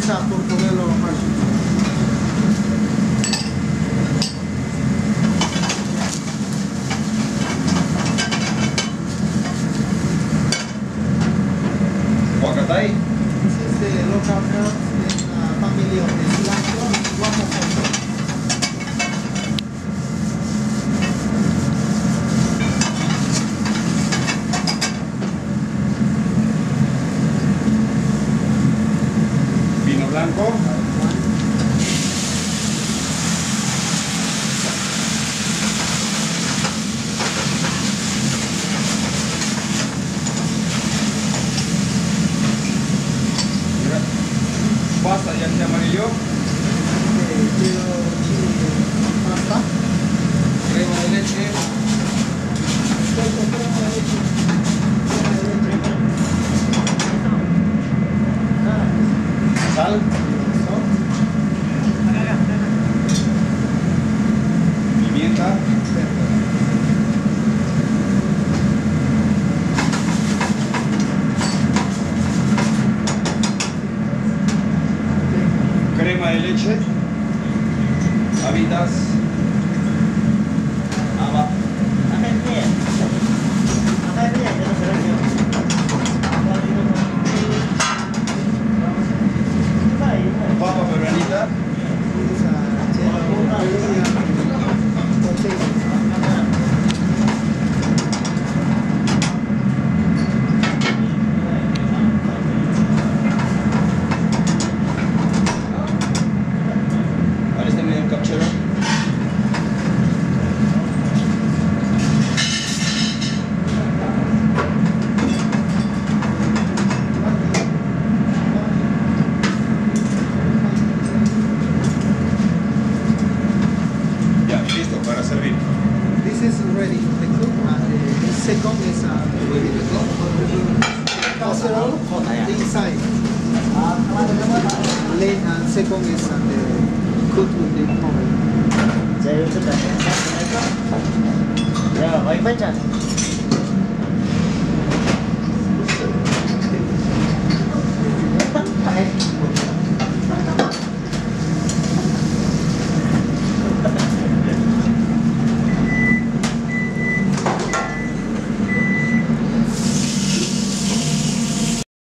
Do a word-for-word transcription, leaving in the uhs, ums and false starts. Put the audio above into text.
cerveza portobelo más. Huacatay. This is the local herbs in uh, family of the cilantro, guacamole. Vino blanco. Pasta ya se amarillo. Pasta. Crema de leche. Sal. Pimienta. Crema de leche, habitas, haba, papa peruanita, This is ready to cook, and the, the second is uh, casserole on the inside. Lane and second is uh, the cooked with the oven. Ya, voy a echar.